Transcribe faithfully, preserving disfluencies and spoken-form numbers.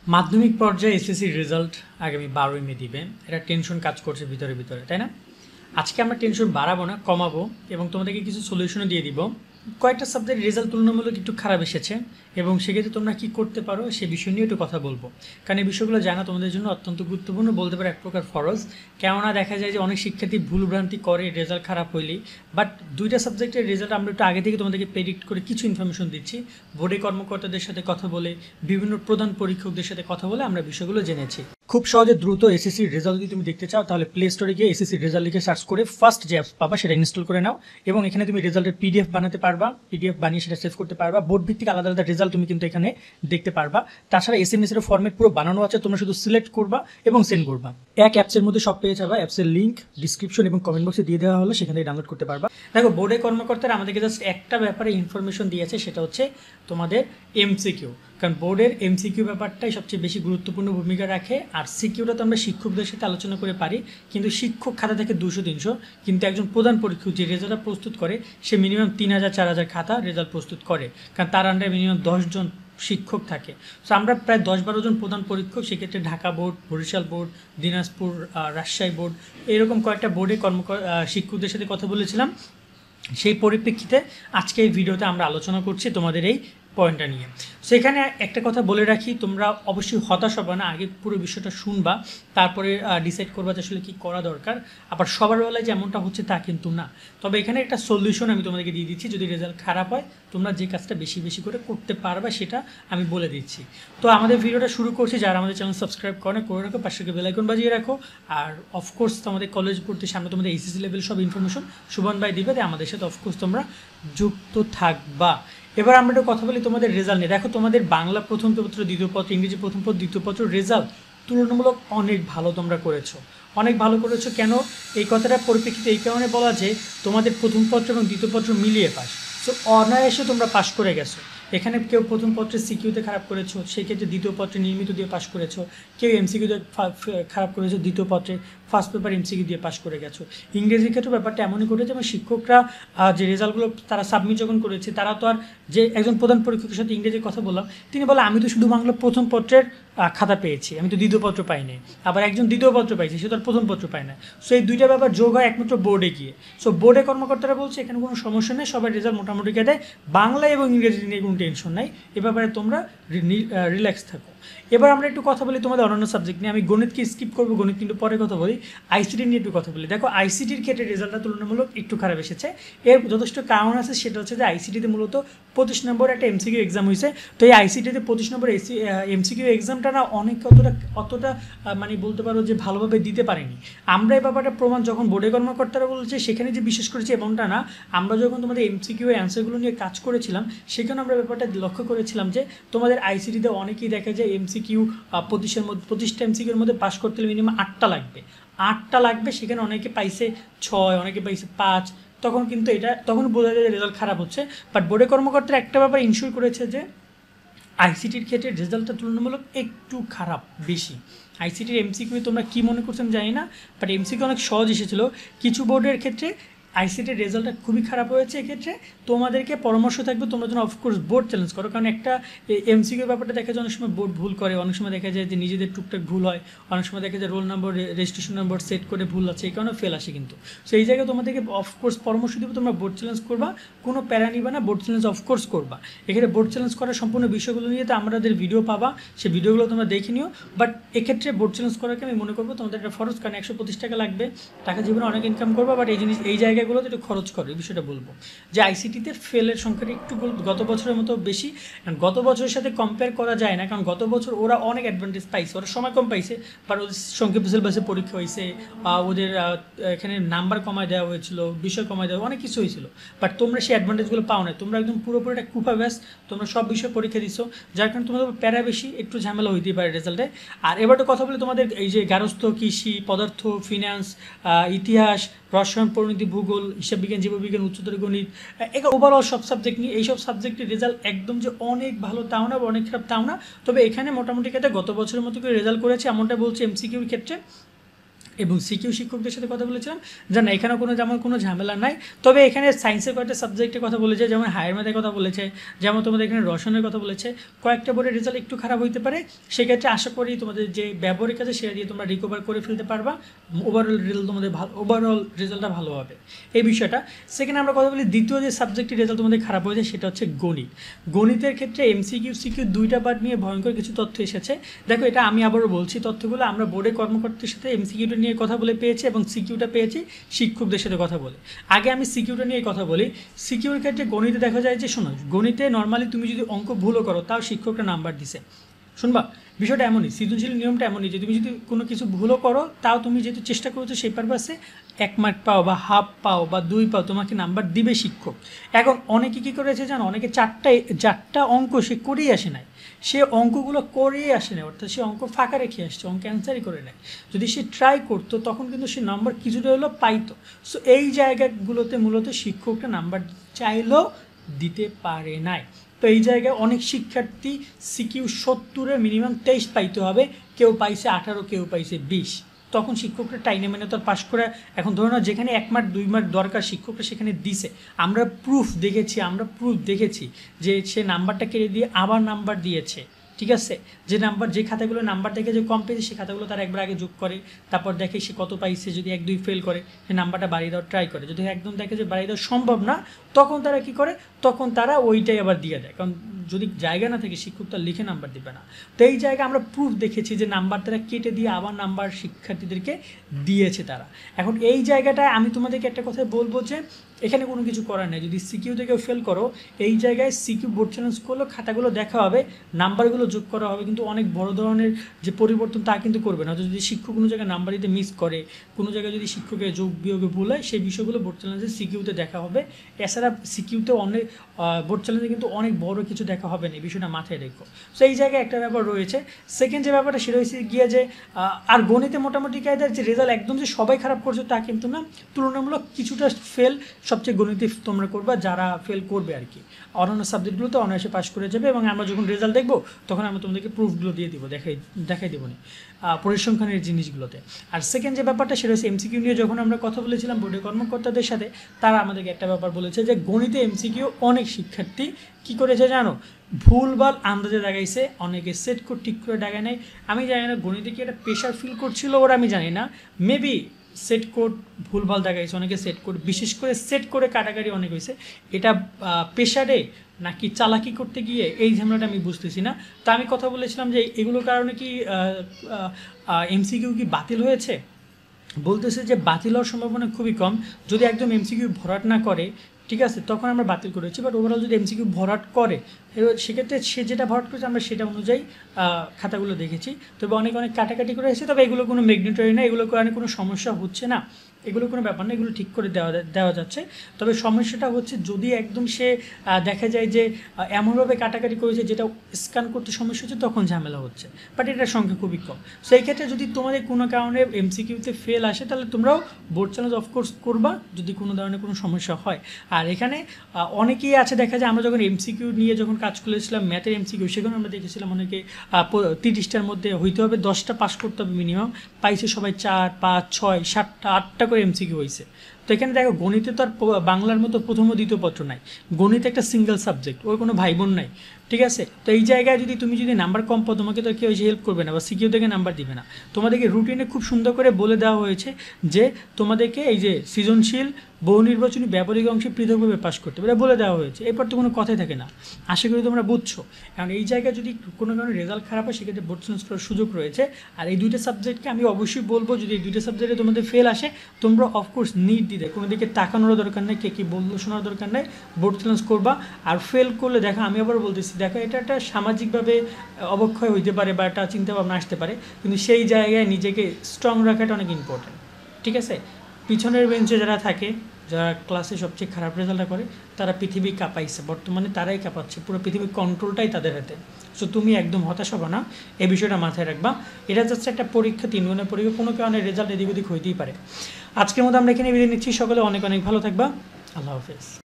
মাধ্যমিক পর্যায়ে এসএসসির রেজাল্ট আগামী বারোই মে দিবে। এটা টেনশন কাজ করছে ভিতরে ভিতরে, তাই না? আজকে আমরা টেনশন বাড়াবো না, কমাবো এবং তোমাদেরকে কিছু সলিউশনও দিয়ে দিব। কয়েকটা সাবজেক্ট রেজাল্ট তুলনামূলক একটু খারাপ এসেছে এবং সেক্ষেত্রে তোমরা কী করতে পারো সে বিষয় নিয়ে একটু কথা বলবো, কারণ এই বিষয়গুলো জানা তোমাদের জন্য অত্যন্ত গুরুত্বপূর্ণ, বলতে পারে এক প্রকার ফরজ। কেননা দেখা যায় যে অনেক শিক্ষার্থী ভুলভ্রান্তি করে রেজাল্ট খারাপ হইলেই, বাট দুইটা সাবজেক্টের রেজাল্ট আমরা একটু আগে থেকে তোমাদেরকে প্রেডিক্ট করে কিছু ইনফরমেশন দিচ্ছি। বোর্ডে কর্মকর্তাদের সাথে কথা বলে, বিভিন্ন প্রধান পরীক্ষকদের সাথে কথা বলে আমরা বিষয়গুলো জেনেছি। খুব সহজে দ্রুত এসএসসির রেজাল্ট যদি তুমি দেখতে চাও তাহলে প্লে স্টোরে গিয়ে এসএসসির রেজাল্ট লিখে সার্চ করে ফার্স্ট যে অ্যাপস পাবা সেটা ইনস্টল করে নাও এবং এখানে তুমি রেজাল্টের পিডিএফ বানাতে পারবা, পিডিএফ বানিয়ে সেটা সেভ করতে পারবা। বোর্ড ভিত্তিক আলাদা আলাদা রেজাল্ট তুমি কিন্তু এখানে দেখতে পারবা। তাছাড়া এসএমএস এর ফরম্যাট পুরো বানানো আছে, তোমরা শুধু সিলেক্ট করবা এবং সেন্ড করবা। এক অ্যাপসের মধ্যে সব পেয়ে যাবা। অ্যাপসের লিঙ্ক ডিসক্রিপশন এবং কমেন্ট বক্সে দিয়ে দেওয়া হলো, সেখান থেকে ডাউনলোড করতে পারবা। দেখো, বোর্ডের কর্মকর্তারা আমাদেরকে জাস্ট একটা ব্যাপারে ইনফরমেশন দিয়েছে, সেটা হচ্ছে তোমাদের এমসিকিউ। কারণ বোর্ডের এমসিকিউ ব্যাপারটাই সবচেয়ে বেশি গুরুত্বপূর্ণ ভূমিকা রাখে। আর সিকিউটা তো আমরা শিক্ষকদের সাথে আলোচনা করে পারি, কিন্তু শিক্ষক খাতা থেকে দুশো তিনশো, কিন্তু একজন প্রধান পরীক্ষক যে রেজাল্টটা প্রস্তুত করে সে মিনিমাম তিন হাজার চার হাজার খাতা রেজাল্ট প্রস্তুত করে, কারণ তার আন্ডারে মিনিমাম দশজন শিক্ষক থাকে। সো আমরা প্রায় দশ বারো জন প্রধান পরীক্ষক, সেক্ষেত্রে Dhaka board, Barishal board, Dinajpur, Rajshahi board, এরকম কয়েকটা বোর্ডে কর্মকর শিক্ষকদের সাথে কথা বলেছিলাম। সেই পরিপ্রেক্ষিতে আজকে এই ভিডিওতে আমরা আলোচনা করছি তোমাদের এই পয়েন্টটা নিয়ে। সেখানে একটা কথা বলে রাখি, তোমরা অবশ্যই হতাশ হবে না, আগে পুরো বিষয়টা শুনবা, তারপরে ডিসাইড করবা যে আসলে কী করা দরকার। আবার সবার বেলায় যে এমনটা হচ্ছে তা কিন্তু না। তবে এখানে একটা সলিউশন আমি তোমাদেরকে দিয়ে দিচ্ছি, যদি রেজাল্ট খারাপ হয় তোমরা যে কাজটা বেশি বেশি করে করতে পারবা সেটা আমি বলে দিচ্ছি। তো আমাদের ভিডিওটা শুরু করছি। যারা আমাদের চ্যানেল সাবস্ক্রাইব করে করে রাখো, পাশে বেল আইকন বাজিয়ে রাখো। আর অফকোর্স তোমাদের কলেজ পড়তে সামনে তোমাদের এইচএসসি লেভেল সব ইনফরমেশন সুবন ভাই দিবে, তাই আমাদের সাথে অফকোর্স তোমরা যুক্ত থাকবা। এবার আমরা একটু কথা বলি তোমাদের রেজাল্ট নিয়ে। দেখো, তোমাদের বাংলা প্রথম পত্র, দ্বিতীয় পত্র, ইংরেজি প্রথম পত্র, দ্বিতীয় পত্র রেজাল্ট তুলনামূলক অনেক ভালো তোমরা করেছো, অনেক ভালো করেছো। কেন এই কথাটা পরিপ্রেক্ষিতে এই কারণে বলা যে তোমাদের প্রথম পত্র এবং দ্বিতীয় পত্র মিলিয়ে পাস, সো অনায়াসে তোমরা পাস করে গেছো। এখানে কেউ প্রথম পত্রে সিকিউতে খারাপ করেছো, সেই ক্ষেত্রে দ্বিতীয় পত্রে নির্মিত দিয়ে পাস করেছো। কেউ এমসিকিউতে খারাপ করেছো, দ্বিতীয় পত্রে ফার্স্ট পেপার এমসিকিউ দিয়ে পাস করে গেছো। ইংরেজির ক্ষেত্রে ব্যাপারটা এমনই ঘটেছে, এবং শিক্ষকরা যে রেজাল্টগুলো তারা সাবমিট যখন করেছে, তারা তো আর যে একজন প্রধান পরীক্ষকের সাথে ইংরেজির কথা বললাম, তিনি বলে আমি তো শুধু বাংলা প্রথম পত্রের খাতা পেয়েছি, আমি তো দ্বিতীয় পত্র পাইনি। আবার একজন দ্বিতীয় পত্র পাইছে, সে তো আর প্রথম পত্র পায় না। সো এই দুইটা ব্যাপার যোগ হয় একমাত্র বোর্ডে গিয়ে। সো বোর্ডে কর্মকর্তারা বলছে এখানে কোনো সমস্যা নেই, সবার রেজাল্ট মোটামুটি কে দেয়, বাংলা এবং ইংরেজি নিয়ে কোনো টেনশন নাই, এ ব্যাপারে তোমরা রিল্যাক্স থাকো। এবার আমরা একটু কথা বলি তোমাদের অন্যান্য সাবজেক্ট নিয়ে। আমি গণিতকে স্কিপ করবো, গণিত কিন্তু পরে কথা বলি। আইসিটি নিয়ে একটু কথা বলি। দেখো, আইসিটির ক্ষেত্রে রেজাল্টটা তুলনামূলক একটু খারাপ এসেছে। এর যথেষ্ট কারণ আছে, সেটা হচ্ছে যে আইসিটিতে মূলত পঁচিশ নম্বর একটা এমসিকিউ এক্সাম হয়েছে। তো এই আইসিটিতে পঁচিশ নম্বর এসি এমসিকিউ এক্সামটা না অনেক অতটা অতটা মানে বলতে পারো যে ভালোভাবে দিতে পারেনি। আমরা এই ব্যাপারটা প্রমাণ যখন বোর্ডে কর্মকর্তারা বলছে সেখানে যে বিশেষ করেছে এমনটা না, আমরা যখন তোমাদের এমসিকিউ অ্যান্সারগুলো নিয়ে কাজ করেছিলাম সেখানে আমরা ব্যাপারটা লক্ষ্য করেছিলাম যে তোমাদের আইসিটিতে অনেকেই দেখা যায় এমসিকিউ পঁচিশের মধ্যে পঁচিশটা এমসিকিউর মধ্যে পাস করতে হলে মিনিমাম আটটা লাগবে আটটা লাগবে সেখানে অনেকে পাইছে ছয়, অনেকে পাইছে পাঁচ। তখন কিন্তু এটা তখন বোঝা যায় রেজাল্ট খারাপ হচ্ছে। বাট বোর্ডের কর্মকর্তারা একটা ব্যাপার ইনশিওর করেছে যে আইসিটির ক্ষেত্রে রেজাল্টটা তুলনামূলক একটু খারাপ বেশি। আইসিটির এমসিকিউ তোমরা কী মনে করছেন জানি না, বাট এমসিকিউ অনেক সহজ এসেছিলো। কিছু বোর্ডের ক্ষেত্রে আইসিটির রেজাল্টটা খুবই খারাপ হয়েছে। এক্ষেত্রে তোমাদেরকে পরামর্শ থাকবে তোমরা যেন অফকোর্স বোর্ড চ্যালেঞ্জ করো, কারণ একটা এমসিকিউ ব্যাপারটা দেখা যায় অনেক সময় বোর্ড ভুল করে, অনেক সময় দেখা যায় যে নিজেদের টুকটাক ভুল হয়, অনেক সময় দেখা যায় roll number, registration number set করে ভুল আছে, এই কারণে ফেল আসে। কিন্তু সেই জায়গায় তোমাদেরকে অফকোর্স পরামর্শ দেবো তোমরা বোর্ড চ্যালেঞ্জ করবা, কোনো প্যারা নিবা না, বোর্ড চ্যালেঞ্জ অফকোর্স করবা। এক্ষেত্রে বোর্ড চ্যালেঞ্জ করার সম্পূর্ণ বিষয়গুলো নিয়ে তো আমাদের ভিডিও পাবা, সেই ভিডিওগুলো তোমরা দেখে নিও। বাট এক্ষেত্রে বোর্ড চ্যালেঞ্জ করাকে আমি মনে করবো তোমাদের একটা খরচ, কারণ একশো পঁচিশ টাকা লাগবে, টাকা জীবনে অনেক ইনকাম করবা, বাট এই জিনিস এই জায়গাগুলোতে একটু খরচ করো। এই বিষয়টা বলবো যে আইসিটিতে ফেলের সংখ্যাটা একটু গত বছরের মতো বেশি। গত বছরের সাথে কম্পেয়ার করা যায় না, কারণ গত বছর ওরা অনেক অ্যাডভান্টেজ পাইছে, ওরা সময় কম পাইছে, বাট ওদের সংক্ষিপ্ত সিলেবাসে পরীক্ষা হয়েছে, ওদের এখানে নাম্বার কমায় দেওয়া হয়েছিল, বিষয় কমায় দেওয়া, অনেক কিছু হয়েছিল। বাট তোমরা সেই অ্যাডভান্টেজগুলো পাও না, তোমরা একদম পুরোপুরি একটা কুপা ব্যাস, তোমরা সব বিষয়ে পরীক্ষা দিচ্ছ, যার কারণে তোমাদের প্যারা বেশি, একটু ঝামেলা হইতেই পারে রেজাল্টে। আর এবার তো কথা বলি তোমাদের এই যে গার্হস্থ্য, কৃষি, পদার্থ, ফিন্যান্স, ইতিহাস, রসায়ন, পরিণতি, ভূগোল, হিসাব বিজ্ঞান, জীববিজ্ঞান, উচ্চতর গণিত, এগুলো ওভারঅল সব সাবজেক্ট নিয়ে এইসব সাবজেক্টের রেজাল্ট একদম যে অনেক ভালো তাও না, বা অনেক খারাপ তাও না। তবে এখানে মোটামুটি ক্ষেত্রে গত বছরের মতো করে রেজাল্ট করেছে এমনটা বলছে এমসিকিউর ক্ষেত্রে। এবং সিকিউ শিক্ষকদের সাথে কথা বলেছিলাম যে না এখানে কোনো যেমন কোনো ঝামেলা নাই, তবে এখানে সায়েন্সের কয়েকটা সাবজেক্টের কথা বলেছে, যেমন হায়ার ম্যাথের কথা বলেছে, যেমন তোমাদের এখানে রসায়নের কথা বলেছে। কয়েকটা বোর্ডের রেজাল্ট একটু খারাপ হইতে পারে, সেক্ষেত্রে আশা করি তোমাদের যে ব্যবহারিক আছে সেটা দিয়ে তোমরা রিকভার করে ফেলতে পারবা, ওভারঅল রেজাল্ট তোমাদের ভালো ওভারঅল রেজাল্টটা ভালো হবে এই বিষয়টা। সেকেন্ড আমরা কথা বলি দ্বিতীয় যে সাবজেক্টের রেজাল্ট তোমাদের খারাপ হয়েছে সেটা হচ্ছে গণিত। গণিতের ক্ষেত্রে এমসিকিউ সিকিউ দুইটা পার্ট নিয়ে ভয়ঙ্কর কিছু তথ্য এসেছে। দেখো এটা আমি আবারও বলছি, তথ্যগুলো আমরা বোর্ডের কর্মকর্তার সাথে এমসিকিউটা নিয়ে কথা বলে পেয়েছি এবং সিকিউটা পেয়েছি শিক্ষকদের সাথে কথা বলে। আগে আমি সিকিউটা নিয়ে কথা বলি। সিকিউর ক্ষেত্রে গণিতে দেখা যায় যে শোনো, গণিতে নর্মালি তুমি যদি অঙ্ক ভুলও করো তাও শিক্ষকরা নাম্বার দিছে। শুনবা বিষয়টা এমনই, সৃজনশীল নিয়মটা এমনই যে তুমি যদি কোনো কিছু ভুলও করো তাও তুমি যেহেতু চেষ্টা করেছো সেই পারপাসে এক মার্ক পাও বা হাফ পাও বা দুই পাও, তোমাকে নাম্বার দিবে শিক্ষক। এখন অনেকে কী করেছে জানো, অনেকে চারটা চারটা অঙ্ক সে করেই আসে নাই, সে অঙ্কগুলো করেই আসে না, অর্থাৎ সে অঙ্ক ফাঁকা রেখে আসছে, অঙ্ক অ্যান্সারই করে নেয়। যদি সে ট্রাই করতো তখন কিন্তু সে নাম্বার কিছুটা হলেও পাইতো। সো এই জায়গাগুলোতে মূলত শিক্ষকটা নাম্বার চাইলেও দিতে পারে নাই। তো এই জায়গায় অনেক শিক্ষার্থী সিকিউ সত্তরে মিনিমাম তেইশ পাইতে হবে, কেউ পাইছে আঠারো, কেউ পাইছে বিশ। তখন শিক্ষকরা টাইনে মেনে তো পাস করে, এখন ধরো না যেখানে এক মার্ক দুই মার্ক দরকার শিক্ষকরা সেখানে দিছে। আমরা প্রুফ দেখেছি আমরা প্রুফ দেখেছি যে সে নাম্বারটা কেটে দিয়ে আবার নাম্বার দিয়েছে, ঠিক আছে। যে নাম্বার যে খাতাগুলো নাম্বার দেখে যে কম পেয়েছে সেই খাতাগুলো তারা একবার আগে যোগ করে, তারপর দেখে সে কত পাইছে, যদি এক দুই ফেল করে সে নাম্বারটা বাড়িয়ে দেওয়ার ট্রাই করে, যদি একদম দেখে যে বাড়িয়ে দেওয়া সম্ভব না তখন তারা কি করে, তখন তারা ওইটাই আবার দিয়ে দেয়, কারণ যদি জায়গা না থাকে শিক্ষক তার লিখে নাম্বার দেবে না। তো এই জায়গায় আমরা প্রুফ দেখেছি যে নাম্বার তারা কেটে দিয়ে আবার নাম্বার শিক্ষার্থীদেরকে দিয়েছে তারা। এখন এই জায়গাটায় আমি তোমাদেরকে একটা কথা বলবো যে এখানে কোনো কিছু করার নেই, যদি সিকিউ থেকেও ফেল করো এই জায়গায় সিকিউ বোর্ড চ্যালেঞ্জ করলেও খাতাগুলো দেখা হবে, নাম্বারগুলো যোগ করা হবে, কিন্তু অনেক বড় ধরনের যে পরিবর্তন তা কিন্তু করবে না। যদি শিক্ষক কোনো জায়গায় নাম্বার দিতে মিস করে, কোনো জায়গায় যদি শিক্ষকের যোগ বিয়োগে ভুল হয়, সেই বিষয়গুলো বোর্ড চ্যালেঞ্জে সিকিউতে দেখা হবে। এছাড়া সিকিউতে অনেক বোর্ড চ্যালেঞ্জে কিন্তু অনেক বড় কিছু দেখা হবে না, এই বিষয়টা মাথায় রেখো। সো এই জায়গায় একটা ব্যাপার রয়েছে। সেকেন্ড যে ব্যাপারটা সেটা হচ্ছে গিয়ে যে আর গণিতে মোটামুটি কায়দার যে রেজাল্ট একদম যে সবাই খারাপ করছে তা কিন্তু না, তুলনামূলক কিছুটা ফেল সবচেয়ে গণিতে তোমরা করবা যারা ফেল করবে আর কি, অন্যান্য সাবজেক্টগুলোতে অনায়াসে পাস করে যাবে। এবং আমরা যখন রেজাল্ট দেখবো তখন আমরা তোমাদেরকে প্রুফগুলো দিয়ে দিব, দেখাই দেখাই দেবো না পরিসংখ্যানের জিনিসগুলোতে। আর সেকেন্ড যে ব্যাপারটা সেটা হচ্ছে এমসিকিউ নিয়ে যখন আমরা কথা বলেছিলাম বোর্ডের কর্মকর্তাদের সাথে, তারা আমাদেরকে একটা ব্যাপার বলেছে যে গণিতে এমসিকিউ অনেক শিক্ষার্থী কী করেছে জানো, ভুলভাল আন্দাজে দাগাইছে, অনেকে সেট করে ঠিক করে দাগায় নেয়। আমি জানি না গণিতে কি একটা প্রেশার ফিল করছিল ওরা, আমি জানি না, মেবি সেট কোড ভুলভাল দেখাইছে, অনেকে সেট কোড বিশেষ করে সেট করে কাটাকাটি অনেক হয়েছে। এটা প্রেশারে নাকি চালাকি করতে গিয়ে এই ঝামেলাটা আমি বুঝতেছি না। তা আমি কথা বলেছিলাম যে এগুলোর কারণে কি এমসিকিউ কি বাতিল হয়েছে, বলতেছে যে বাতিল হওয়ার সম্ভাবনা খুবই কম, যদি একদম এমসিকিউ ভরাট না করে ঠিক আছে তখন আমরা বাতিল করেছি। বাট ওভারঅল যদি এমসিকিউ ভরাট করে সেক্ষেত্রে সে যেটা ভরাট করেছে আমরা সেটা অনুযায়ী খাতাগুলো দেখেছি, তবে অনেক অনেক কাটাকাটি করে এসেছে। তবে এগুলো কোনো ম্যাগনেটরি না, এগুলো কারণে কোনো সমস্যা হচ্ছে না, এগুলো কোনো ব্যাপার না, এগুলো ঠিক করে দেওয়া দেওয়া যাচ্ছে। তবে সমস্যাটা হচ্ছে যদি একদম সে দেখা যায় যে এমনভাবে কাটাকাটি করেছে যেটা স্ক্যান করতে সমস্যা হচ্ছে তখন ঝামেলা হচ্ছে, বাট এটার সংখ্যা খুবই কম। সেই ক্ষেত্রে যদি তোমাদের কোনো কারণে এমসিকিউতে ফেল আসে তাহলে তোমরাও বোর্ড চ্যালেঞ্জ অফকোর্স করবা যদি কোনো ধরনের কোনো সমস্যা হয়। আর এখানে অনেকেই আছে দেখা যায় আমরা যখন এমসিকিউ নিয়ে যখন কাজ করেছিলাম ম্যাথের এমসিকিউ, সেখানে আমরা দেখেছিলাম অনেকে তিরিশটার মধ্যে হইতে হবে দশটা পাস করতে হবে মিনিমাম, পাইছে সবাই চার পাঁচ ছয় সাতটা আটটা করে এমসিকিউ হয়েছে। তো এখানে দেখো গণিতে তো আর বাংলার মতো প্রথম ও দ্বিতীয় পত্র নাই, গণিত একটা সিঙ্গেল সাবজেক্ট, ওর কোনো ভাই বোন নাই, ঠিক আছে। তো এই জায়গায় যদি তুমি যদি নাম্বার কম পাও তোমাকে তো কেউ এসে হেল্প করবে না বা সিকিউ থেকে নাম্বার দিবে না। তোমাদেরকে রুটিনে খুব সুন্দর করে বলে দেওয়া হয়েছে যে তোমাদেরকে এই যে সৃজনশীল বহু নির্বাচনী ব্যবহারিক অংশে পৃথকভাবে পাস করতে এটা বলে দেওয়া হয়েছে, এরপর তো কোনো কথাই থাকে না। আশা করি তোমরা বুঝছো। কারণ এই জায়গায় যদি কোনো কারণে রেজাল্ট খারাপ হয় সেক্ষেত্রে বোর্ড চেঞ্জ করার সুযোগ রয়েছে। আর এই দুইটা সাবজেক্টকে আমি অবশ্যই বলবো যদি এই দুইটা সাবজেক্টে তোমাদের ফেল আসে তোমরা অফকোর্স নিট দিতে কোনো দিকে তাকানোরও দরকার নেই, কে কী বললো শোনার দরকার নেই, বোর্ড চেঞ্জ করবা। আর ফেল করলে দেখো আমি আবার বলতেছি দেখো এটা একটা সামাজিকভাবে অবক্ষয় হইতে পারে বা একটা চিন্তাভাবনা আসতে পারে, কিন্তু সেই জায়গায় নিজেকে স্ট্রং রাখাটা অনেক ইম্পর্টেন্ট, ঠিক আছে। পিছনের বেঞ্চে যারা থাকে যারা ক্লাসে সবচেয়ে খারাপ রেজাল্টটা করে তারা পৃথিবী কাঁপাইছে, বর্তমানে তারাই কাঁপাচ্ছে, পুরো পৃথিবীর কন্ট্রোলটাই তাদের হাতে। সো তুমি একদম হতাশ হবা না, এই বিষয়টা মাথায় রাখবা। এটা যাচ্ছে একটা পরীক্ষা, তিন গুণের পরীক্ষা, কোনো কারণে রেজাল্ট এদিক ওদিক হইতেই পারে। আজকের মতো আমরা এখানে বিদায় নিচ্ছি, সকলে অনেক অনেক ভালো থাকবা, আল্লাহ হাফেজ।